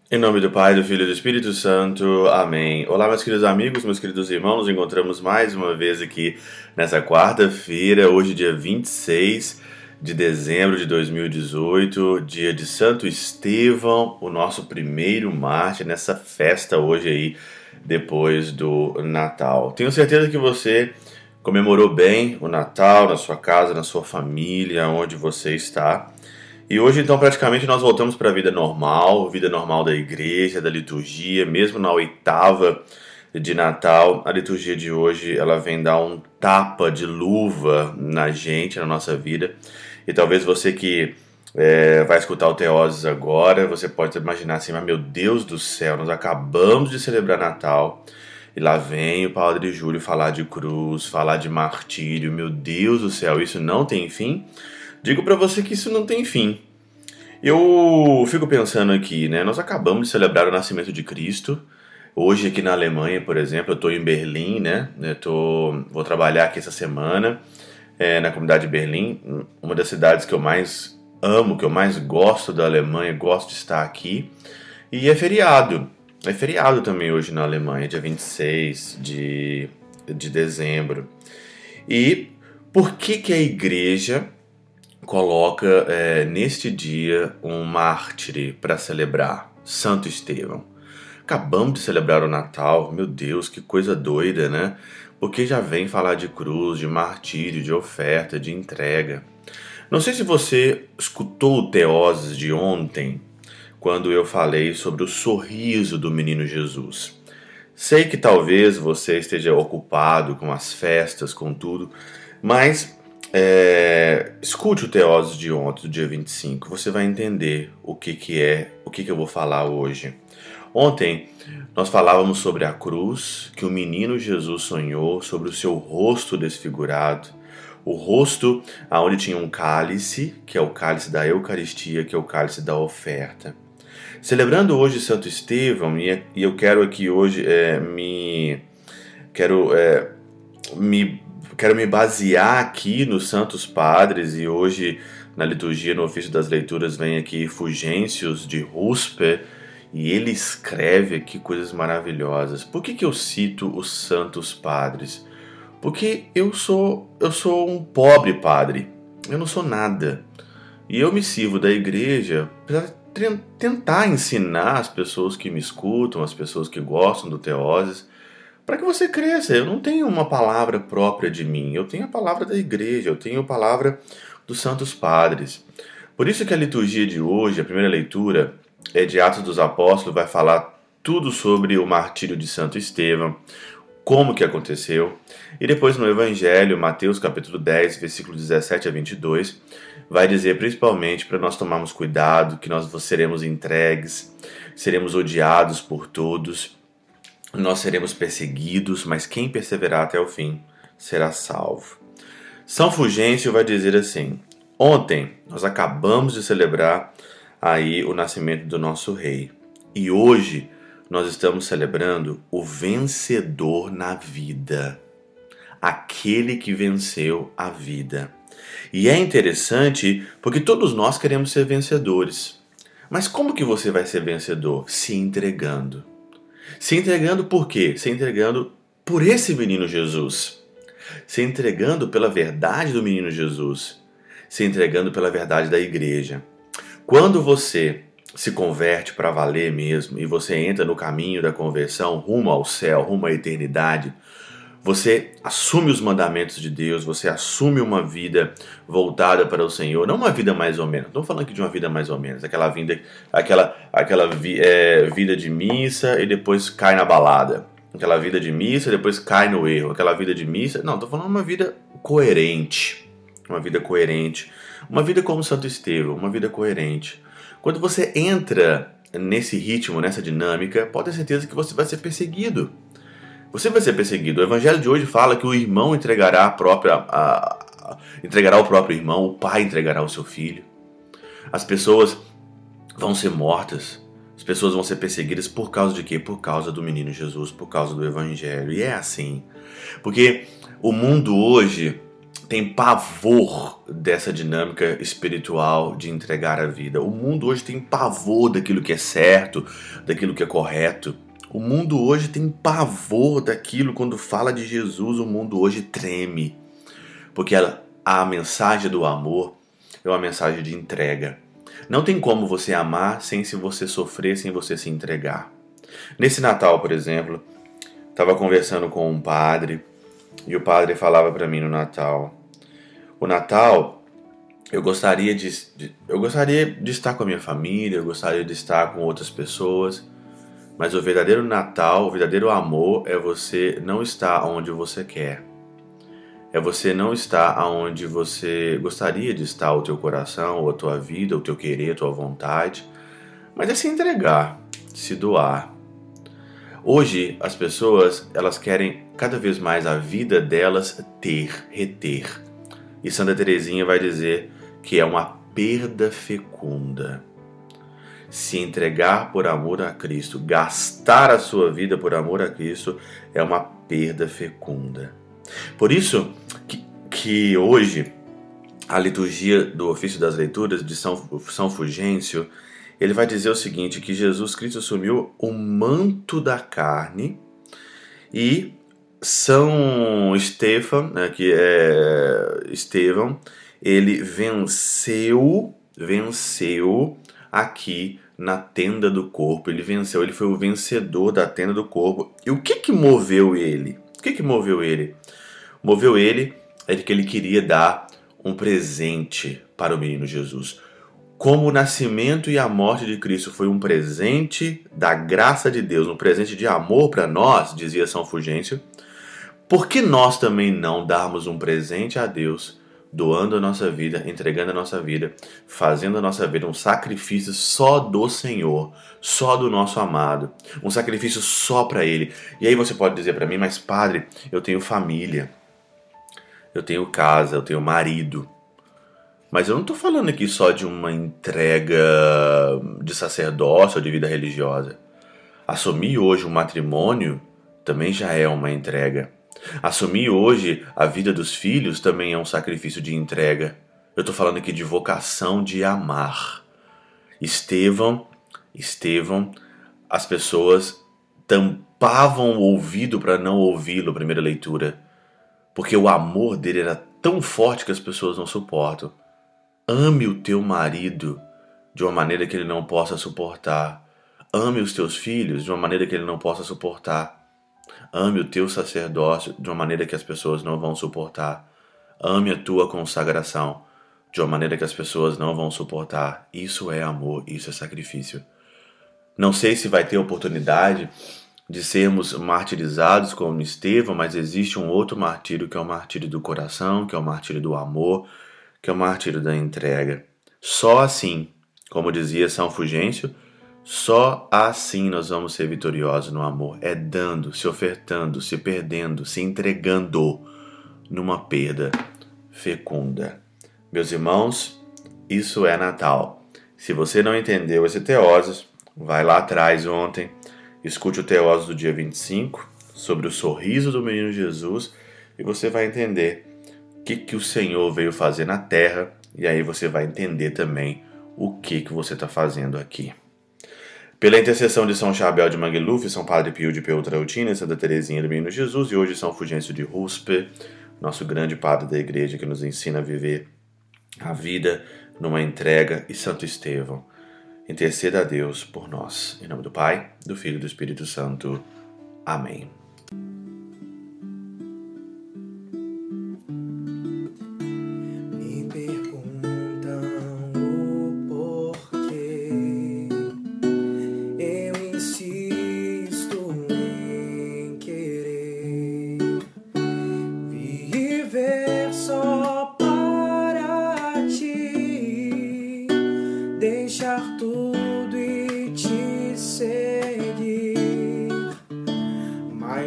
Em nome do Pai, do Filho e do Espírito Santo. Amém. Olá, meus queridos amigos, meus queridos irmãos. Nos encontramos mais uma vez aqui nessa quarta-feira, hoje dia 26 de dezembro de 2018, dia de Santo Estevão, o nosso primeiro mártir nessa festa hoje aí, depois do Natal. Tenho certeza que você comemorou bem o Natal na sua casa, na sua família, onde você está. E hoje, então, praticamente nós voltamos para a vida normal da igreja, da liturgia, mesmo na oitava de Natal. A liturgia de hoje, ela vem dar um tapa de luva na gente, na nossa vida. E talvez você que vai escutar o Teoses agora, você pode imaginar assim, mas meu Deus do céu, nós acabamos de celebrar Natal e lá vem o Padre Júlio falar de cruz, falar de martírio. Meu Deus do céu, isso não tem fim? Digo para você que isso não tem fim. Eu fico pensando aqui, né? Nós acabamos de celebrar o nascimento de Cristo. Hoje aqui na Alemanha, por exemplo, eu estou em Berlim, né? Vou trabalhar aqui essa semana na comunidade de Berlim, uma das cidades que eu mais amo, que eu mais gosto da Alemanha, gosto de estar aqui. E é feriado. É feriado também hoje na Alemanha, dia 26 de dezembro. E por que a igreja coloca neste dia um mártir para celebrar, Santo Estevão? Acabamos de celebrar o Natal, meu Deus, que coisa doida, né? Porque já vem falar de cruz, de martírio, de oferta, de entrega. Não sei se você escutou o Teoses de ontem, quando eu falei sobre o sorriso do menino Jesus. Sei que talvez você esteja ocupado com as festas, com tudo, mas escute o Teoses de ontem, do dia 25, você vai entender o que eu vou falar hoje. Ontem nós falávamos sobre a cruz, que o menino Jesus sonhou, sobre o seu rosto desfigurado, o rosto onde tinha um cálice, que é o cálice da Eucaristia, que é o cálice da oferta. Celebrando hoje Santo Estevão, e eu quero aqui hoje quero me basear aqui nos Santos Padres, e hoje na liturgia, no ofício das leituras, vem aqui Fulgêncios de Rusper, e ele escreve aqui coisas maravilhosas. Por que eu cito os Santos Padres? Porque eu sou um pobre padre, eu não sou nada, e eu me sirvo da igreja para tentar ensinar as pessoas que me escutam, as pessoas que gostam do Teoses, para que você cresça. Eu não tenho uma palavra própria de mim, eu tenho a palavra da igreja, eu tenho a palavra dos Santos Padres. Por isso que a liturgia de hoje, a primeira leitura, é de Atos dos Apóstolos, vai falar tudo sobre o martírio de Santo Estevão, como que aconteceu, e depois no Evangelho, Mateus capítulo 10, versículo 17 a 22, vai dizer principalmente para nós tomarmos cuidado, que nós seremos entregues, seremos odiados por todos, nós seremos perseguidos, mas quem perseverar até o fim será salvo. São Fulgêncio vai dizer assim: ontem nós acabamos de celebrar aí o nascimento do nosso rei, e hoje nós estamos celebrando o vencedor na vida, aquele que venceu a vida. E é interessante porque todos nós queremos ser vencedores. Mas como que você vai ser vencedor? Se entregando. Se entregando por quê? Se entregando por esse menino Jesus. Se entregando pela verdade do menino Jesus. Se entregando pela verdade da igreja. Quando você se converte para valer mesmo e você entra no caminho da conversão rumo ao céu, rumo à eternidade, você assume os mandamentos de Deus, você assume uma vida voltada para o Senhor, não uma vida mais ou menos, não estou falando aqui de uma vida mais ou menos, aquela vida de missa e depois cai na balada, aquela vida de missa e depois cai no erro, aquela vida de missa, não, estou falando uma vida coerente, uma vida como Santo Estevão, uma vida coerente. Quando você entra nesse ritmo, nessa dinâmica, pode ter certeza que você vai ser perseguido. Você vai ser perseguido. O Evangelho de hoje fala que o irmão entregará o próprio irmão, o pai entregará o seu filho. As pessoas vão ser mortas. As pessoas vão ser perseguidas por causa de quê? Por causa do menino Jesus, por causa do Evangelho. E é assim. Porque o mundo hoje tem pavor dessa dinâmica espiritual de entregar a vida. O mundo hoje tem pavor daquilo que é certo, daquilo que é correto. O mundo hoje tem pavor daquilo. Quando fala de Jesus, o mundo hoje treme. Porque a mensagem do amor é uma mensagem de entrega. Não tem como você amar sem se você sofrer, sem você se entregar. Nesse Natal, por exemplo, estava conversando com um padre e o padre falava para mim no Natal: o Natal, eu gostaria de estar com a minha família, eu gostaria de estar com outras pessoas, mas o verdadeiro Natal, o verdadeiro amor é você não estar onde você quer. É você não estar onde você gostaria de estar, o teu coração, ou a tua vida, o teu querer, a tua vontade, mas é se entregar, se doar. Hoje, as pessoas, elas querem cada vez mais a vida delas reter. E Santa Teresinha vai dizer que é uma perda fecunda. Se entregar por amor a Cristo, gastar a sua vida por amor a Cristo, é uma perda fecunda. Por isso que hoje a liturgia do ofício das leituras de São Fulgêncio, ele vai dizer o seguinte, que Jesus Cristo assumiu o manto da carne e São Estevão, né, que é Estevão, ele venceu aqui na tenda do corpo. Ele venceu, ele foi o vencedor da tenda do corpo. E o que moveu ele? Moveu ele é que ele queria dar um presente para o menino Jesus. Como o nascimento e a morte de Cristo foi um presente da graça de Deus, um presente de amor para nós, dizia São Fulgêncio, por que nós também não darmos um presente a Deus, doando a nossa vida, entregando a nossa vida, fazendo a nossa vida um sacrifício só do Senhor, só do nosso amado, um sacrifício só para Ele? E aí você pode dizer para mim, mas padre, eu tenho família, eu tenho casa, eu tenho marido. Mas eu não estou falando aqui só de uma entrega de sacerdócio ou de vida religiosa. Assumir hoje um matrimônio também já é uma entrega. Assumir hoje a vida dos filhos também é um sacrifício de entrega. Eu estou falando aqui de vocação de amar. Estevão, as pessoas tampavam o ouvido para não ouvi-lo, primeira leitura. Porque o amor dele era tão forte que as pessoas não suportam. Ame o teu marido de uma maneira que ele não possa suportar. Ame os teus filhos de uma maneira que ele não possa suportar. Ame o teu sacerdócio de uma maneira que as pessoas não vão suportar. Ame a tua consagração de uma maneira que as pessoas não vão suportar. Isso é amor, isso é sacrifício. Não sei se vai ter oportunidade de sermos martirizados como Estevão, mas existe um outro martírio que é o martírio do coração, que é o martírio do amor, que é o martírio da entrega. Só assim, como dizia São Fulgêncio, só assim nós vamos ser vitoriosos no amor. É dando, se ofertando, se perdendo, se entregando numa perda fecunda. Meus irmãos, isso é Natal. Se você não entendeu esse Teoses, vai lá atrás ontem, escute o Teoses do dia 25, sobre o sorriso do menino Jesus, e você vai entender o que o Senhor veio fazer na terra, e aí você vai entender também o que você está fazendo aqui. Pela intercessão de São Chabel de Mangluf, São Padre Pio de Peltrautina e Santa Teresinha do Menino Jesus, e hoje São Fulgêncio de Ruspe, nosso grande padre da igreja que nos ensina a viver a vida numa entrega, e Santo Estevão, interceda a Deus por nós. Em nome do Pai, do Filho e do Espírito Santo. Amém. Deixar tudo e te seguir, mas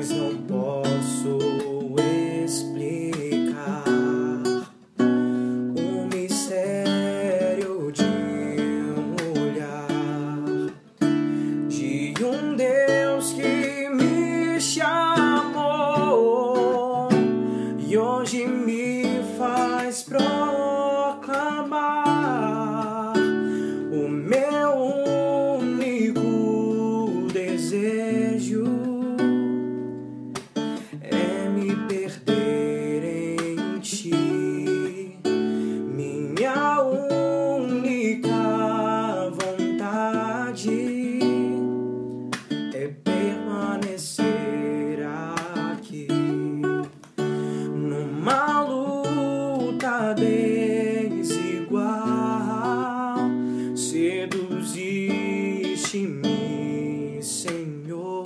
Seduziste-me, Senhor,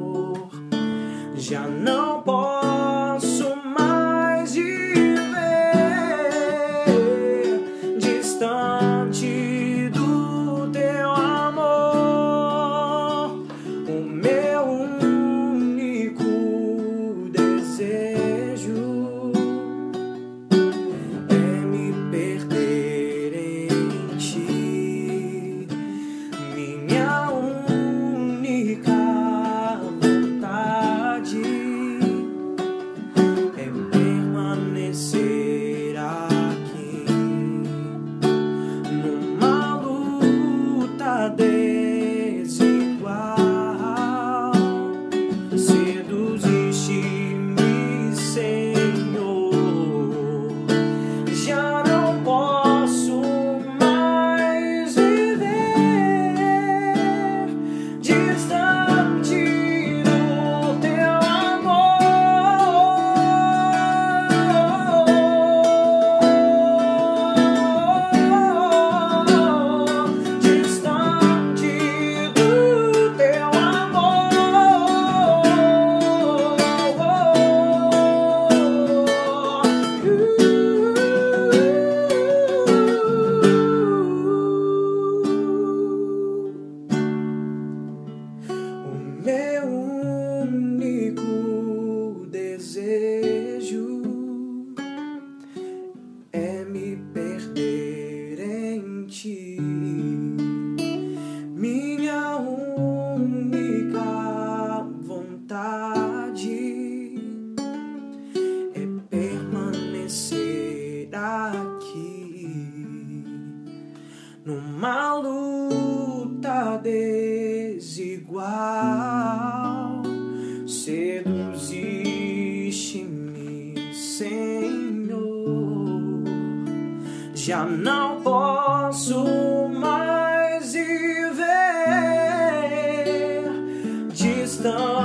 já não posso mais viver distante do teu amor. O meu único desejo é me perder em ti. Minha única vontade é permanecer aqui numa luta desigual. Seduziste-me, Senhor, já não posso mais viver distante do teu amor, distante do teu O meu único desejo é me perder em ti. Minha única vontade é permanecer aqui numa luta desigual. Seduziste-me, Senhor, já não posso mais viver distante